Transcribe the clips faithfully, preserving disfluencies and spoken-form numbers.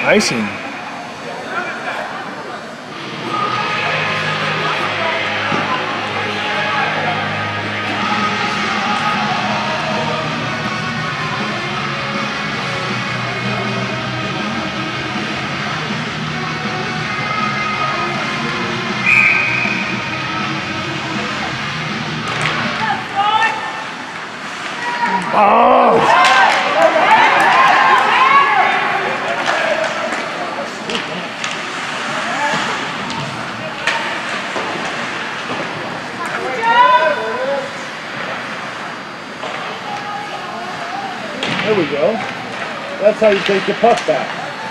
icing. Oh! There we go. That's how you take the puck back.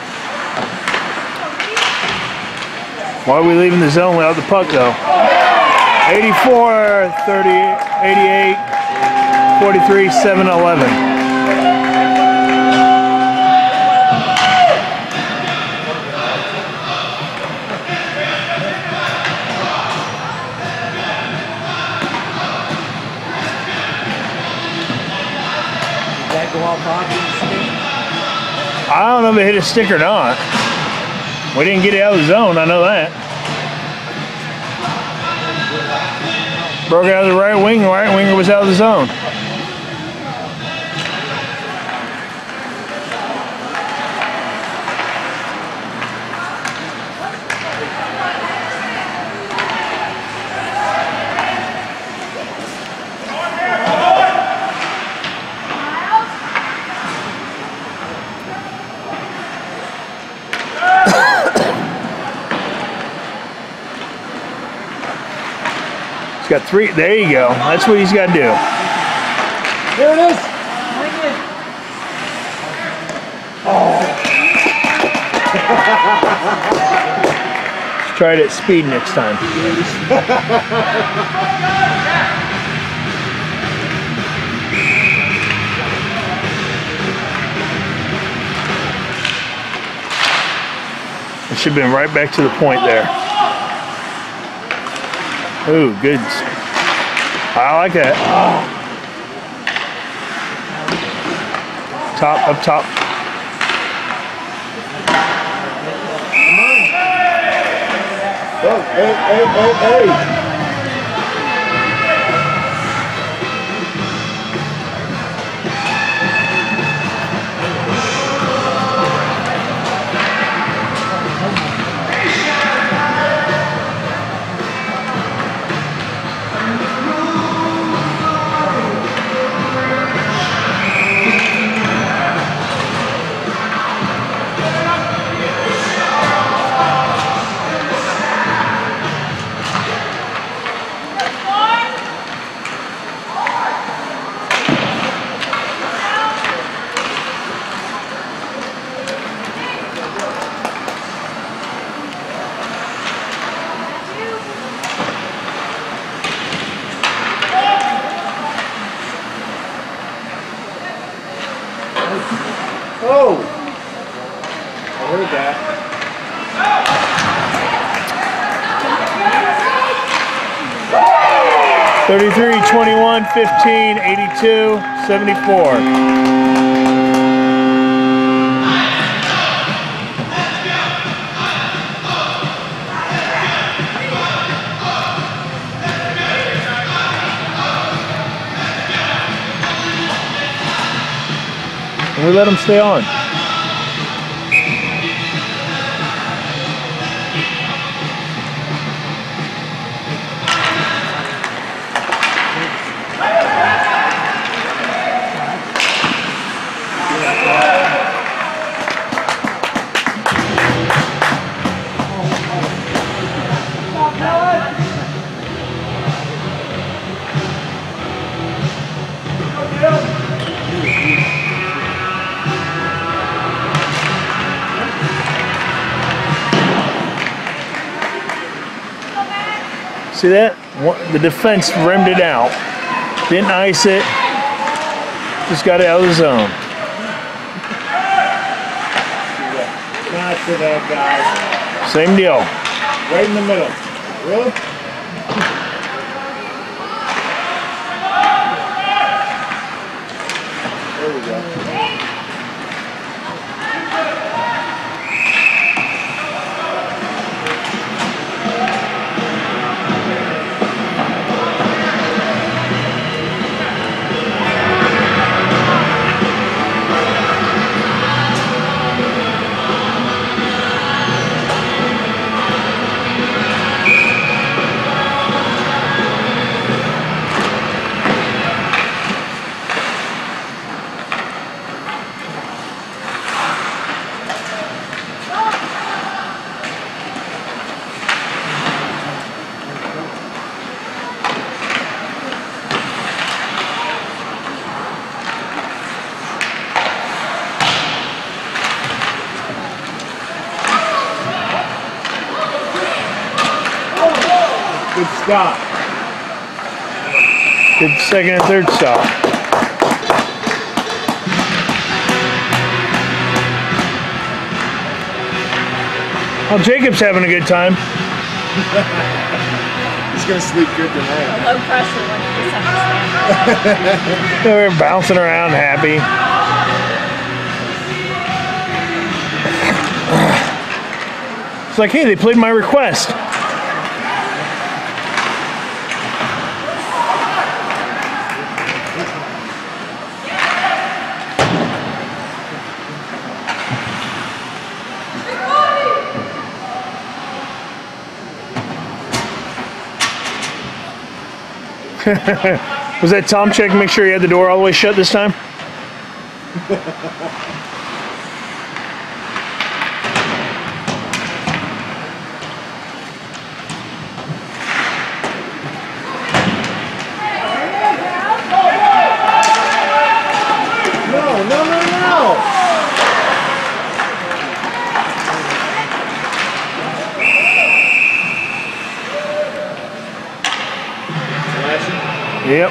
Why are we leaving the zone without the puck though? eighty-four, thirty, eighty-eight, forty-three, seven, eleven. Did that go off on the stick? I don't know if it hit a stick or not. We didn't get it out of the zone, I know that. Broke out of the right wing, the right winger was out of the zone. He's got three, there you go. That's what he's got to do. There it is. Oh. Let's try it at speed next time. It should have been right back to the point there. Ooh, good. I like that. Top, up top. Oh, hey, hey, hey, hey. Oh! I heard that. thirty-three, twenty-one, fifteen, eighty-two, seventy-four. And we let them stay on. See that? The defense rimmed it out. Didn't ice it. Just got it out of the zone. Not to that guy. Same deal. Right in the middle. Really? There we go. Good stop. Good second and third stop. Well, Jacob's having a good time. He's gonna sleep good tonight. Low pressure when you just have to stand. They're bouncing around happy. It's like, hey, they played my request. Was that Tom checking, make sure you had the door all the way shut this time? No, no, no, no. Yep.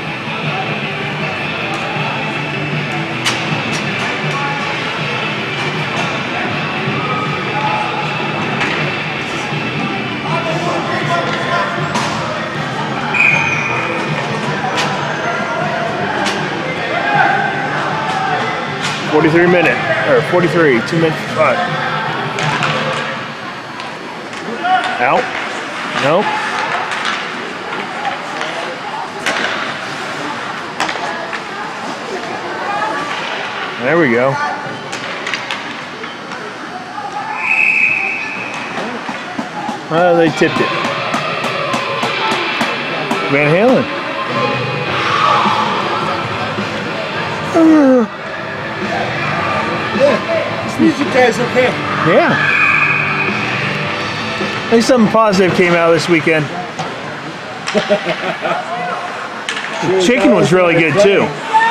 forty-three minute, or forty-three, two minutes, five. Out. Nope. There we go. Uh, they tipped it. Van Halen. Uh, Yeah, this music guy's okay. yeah. At least something positive came out this weekend. The chicken was really good too.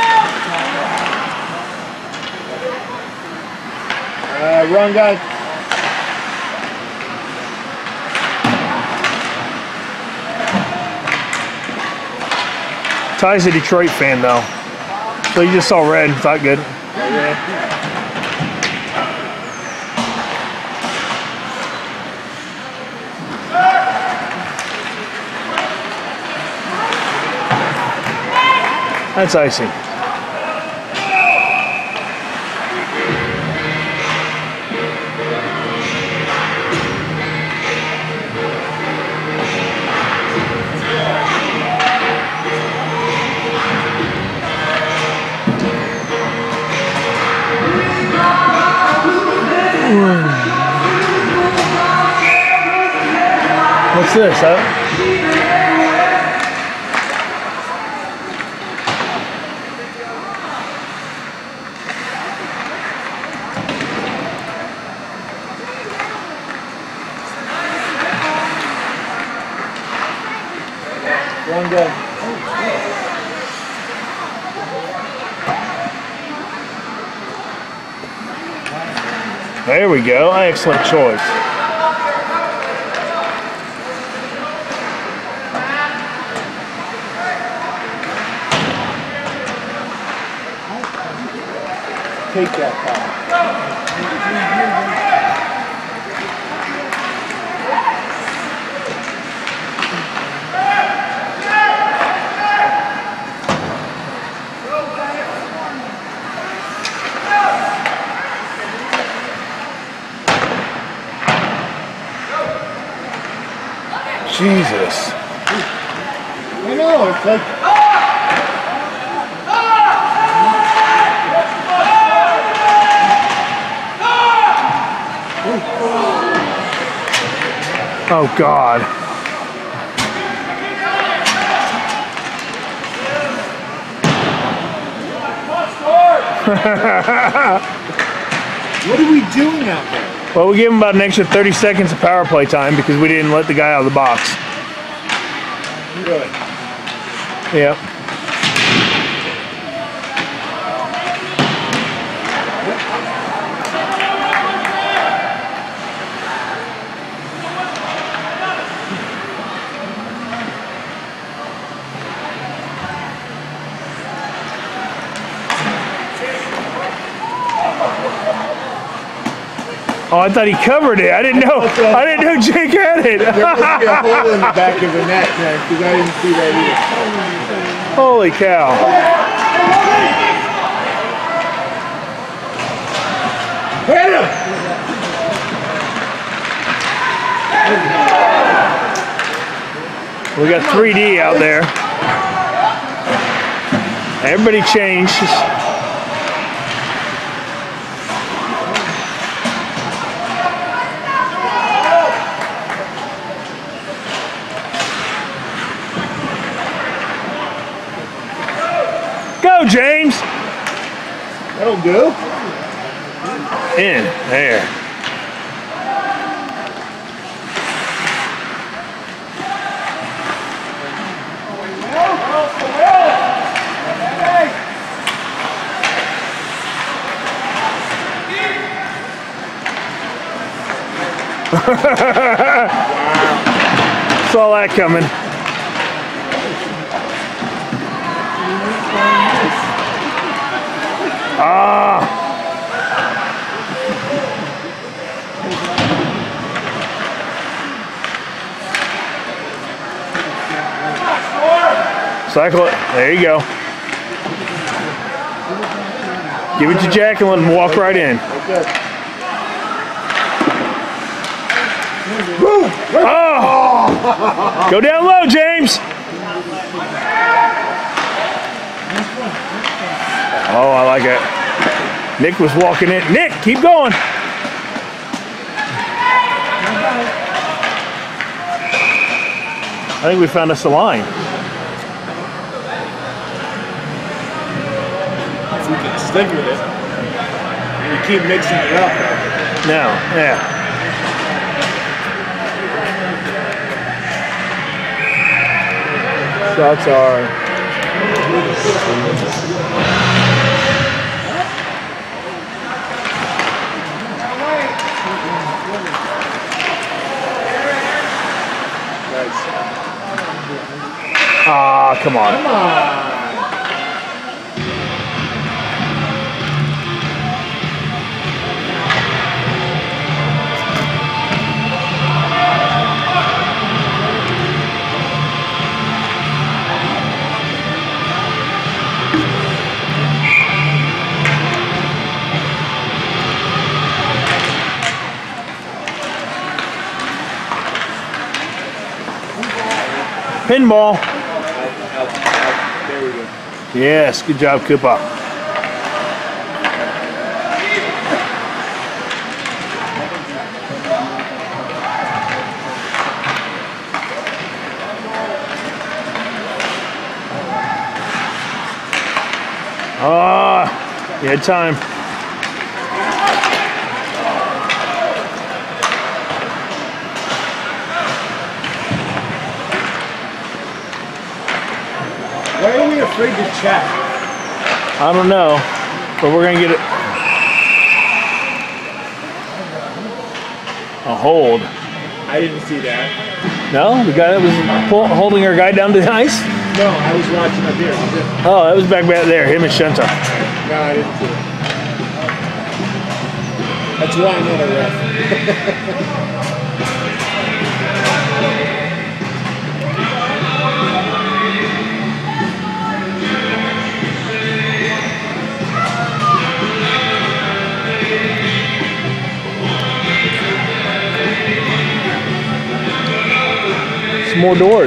Uh, wrong guy. Ty's a Detroit fan though, so he just saw red and thought good. Yeah. That's icing. What's this, huh? Wrong guy. There we go. Excellent choice. Take that call. Jesus. I know, it's like... Oh, God. What are we doing out there? Well, we gave him about an extra thirty seconds of power play time because we didn't let the guy out of the box. Really? Yep. Oh, I thought he covered it. I didn't know. I didn't know Jake had it. There must be a hole in the back of the net, man, because I didn't see that either. Holy cow. Hit him! We got three D out there. Everybody changed. Go, James. That'll do. In there. Saw that coming. Ah. Cycle it. There you go. Give it to Jack and let him walk right in. Oh! Go down low, James. Oh, I like it. Nick was walking in. Nick, keep going. I think we found us a line. If we can stick with it, we keep mixing it up. No, yeah. Shots are. Ah, come on. Come on. Pinball. There we go. Yes, good job, Koopa. Ah, you had time. Why are we afraid to check? I don't know, but we're gonna get it. A hold. I didn't see that. No, the guy that was pull, holding our guy down to the ice. No, I was watching up here. Was it? Oh, that was back back there. Him and Shunta. No, I didn't see it. That's why I'm not a ref. Some more doors.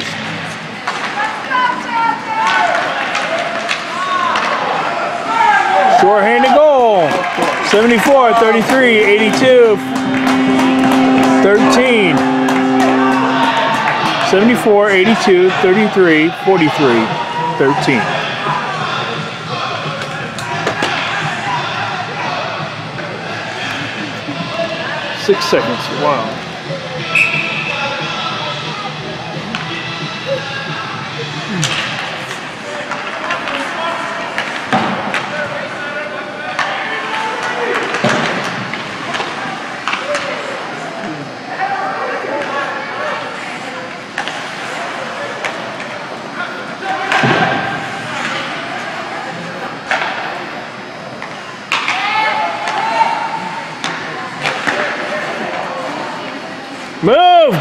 Short-handed goal. seventy-four, thirty-three, eighty-two, thirteen. seventy-four, eighty-two, thirty-three, forty-three, thirteen. Six seconds. Wow.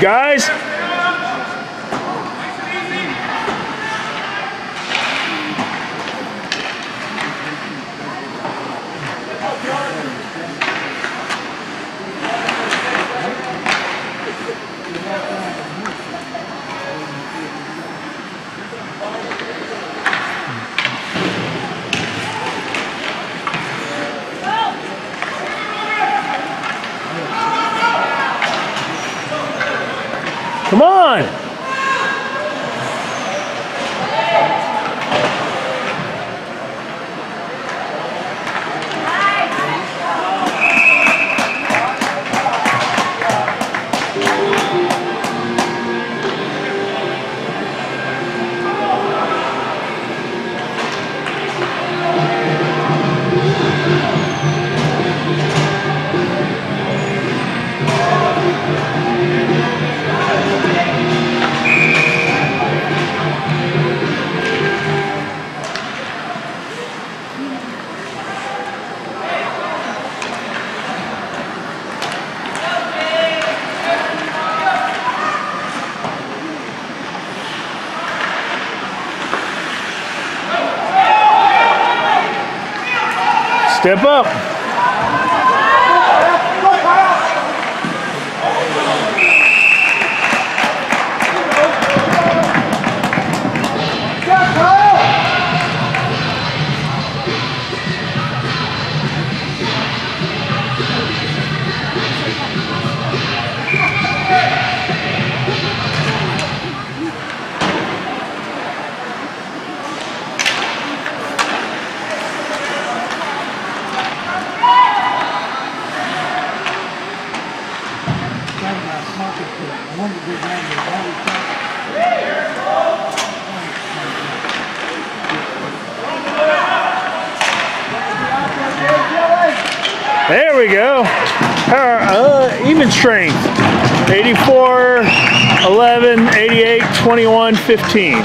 Guys. Come on! Step up. There we go. Her, uh, even strength. eighty-four, eleven, eighty-eight, twenty-one, fifteen.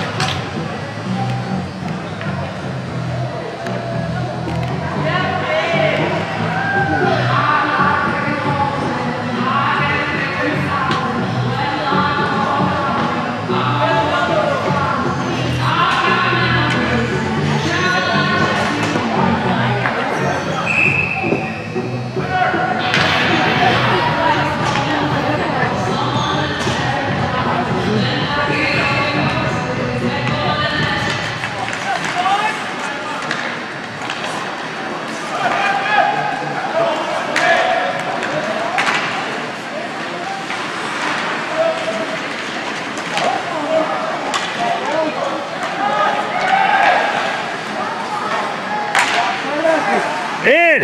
In!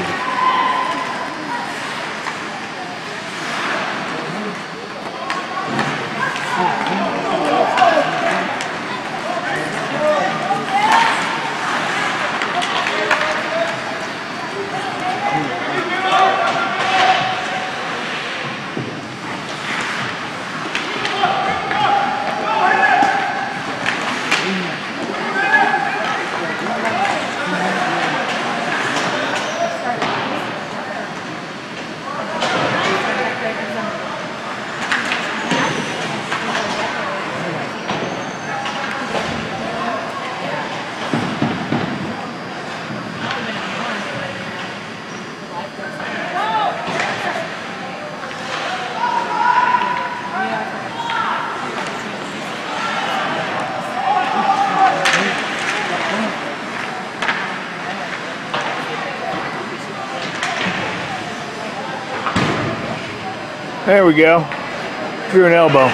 There we go. Drew an elbow.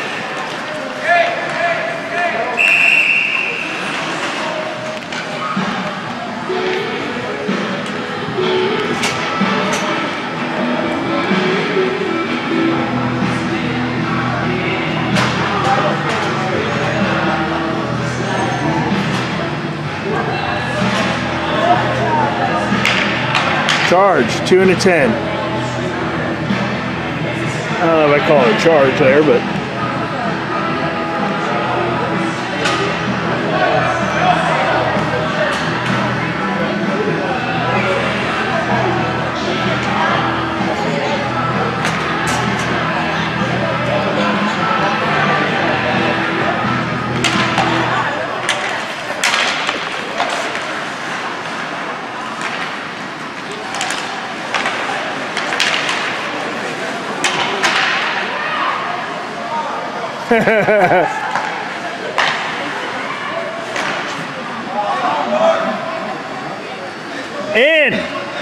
Charge, two and a ten. I don't know if I call it a charge there, but In.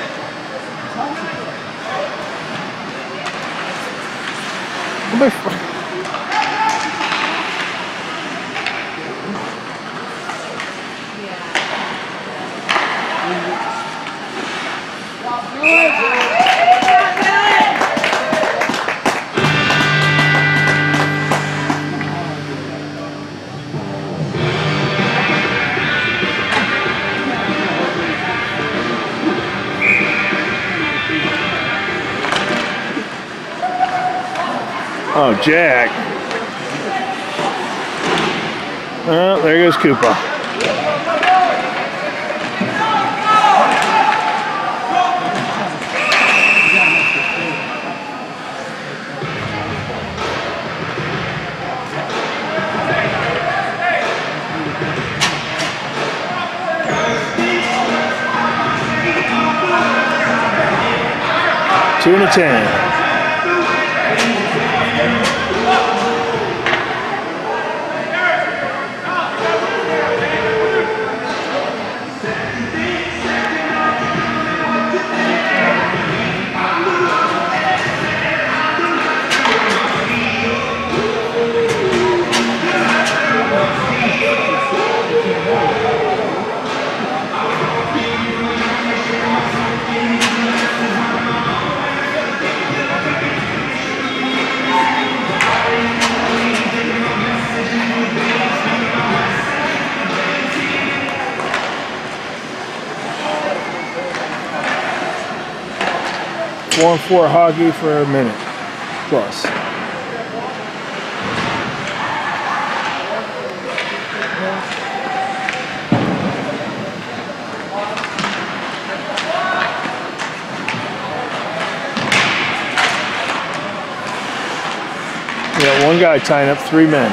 Oh, Jack. Oh, there goes Koopa. Two and a ten. Four and four hockey for a minute plus. We got one guy tying up three men.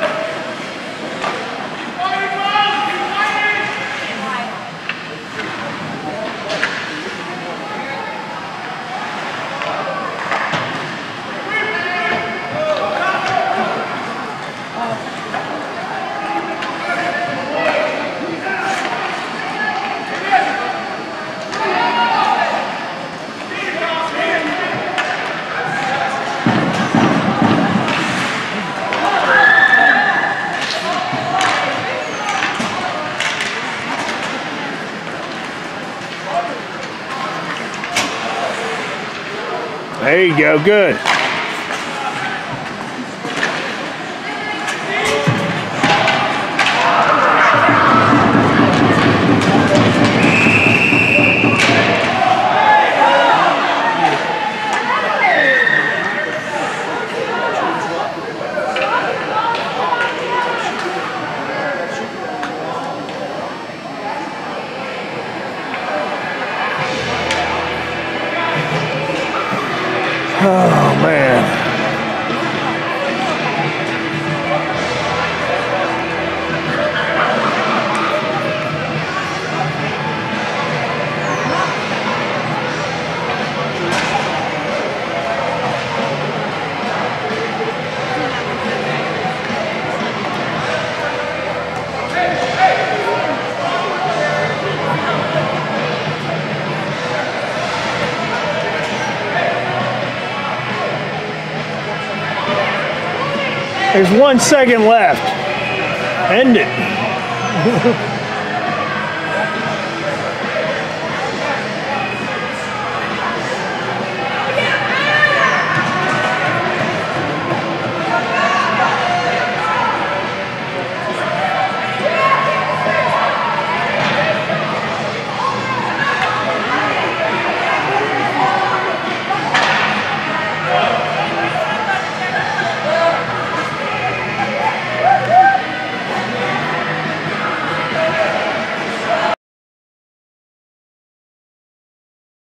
There you go, good. Oh, man. There's one second left. End it.